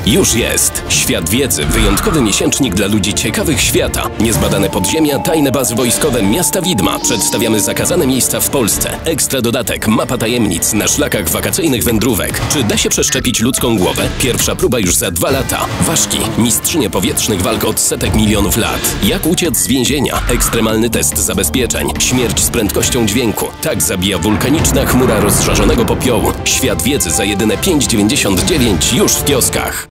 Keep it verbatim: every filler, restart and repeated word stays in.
Już jest. Świat wiedzy. Wyjątkowy miesięcznik dla ludzi ciekawych świata. Niezbadane podziemia, tajne bazy wojskowe, miasta widma. Przedstawiamy zakazane miejsca w Polsce. Ekstra dodatek, mapa tajemnic na szlakach wakacyjnych wędrówek. Czy da się przeszczepić ludzką głowę? Pierwsza próba już za dwa lata. Ważki. Mistrzynie powietrznych walk od setek milionów lat. Jak uciec z więzienia? Ekstremalny test zabezpieczeń. Śmierć z prędkością dźwięku. Tak zabija wulkaniczna chmura rozżarzonego popiołu. Świat wiedzy za jedyne pięć dziewięćdziesiąt dziewięć już w kioskach.